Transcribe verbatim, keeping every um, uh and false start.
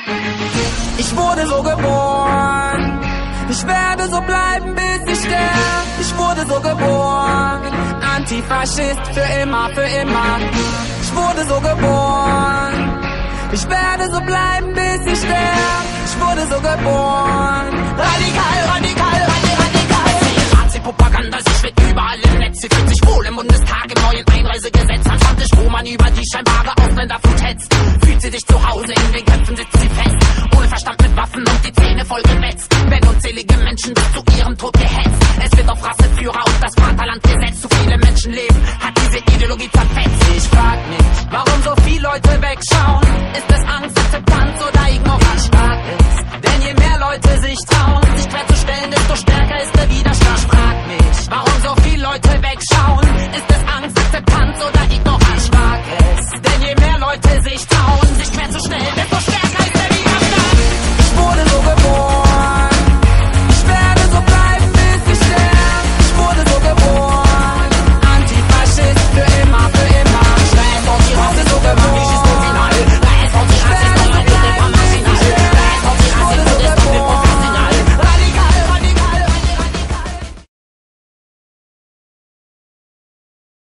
Ich wurde so geboren, ich werde so bleiben, bis ich sterb. Ich wurde so geboren, Antifaschist für immer, für immer. Ich wurde so geboren, ich werde so bleiben, bis ich sterb. Ich wurde so geboren, radikal, radikal, radikal, radikal. Nazi-Propaganda, sie schwirrt überall im Netz. Sie fühlt sich wohl im Bundestag im neuen Einreisegesetz. Anstatt sich, wo man über die scheinbare Ausländerflut hetzt, fühlt sie sich zu Hause, in den Köpfen sitzt sie fest. Ohne Verstand mit Waffen und die Zähne voll gewetzt. Werden unzählige Menschen bis zu ihrem Tod gehetzt. Es wird auf Rasseführer und das Vaterland gesetzt. Zu viele Menschen leben, hat diese Ideologie zerfetzt. Ich frag mich, warum so viele Leute wegschauen. Ist es Angst, Akzeptanz oder Ignoranz? Ich frag es, denn je mehr Leute sich trauen,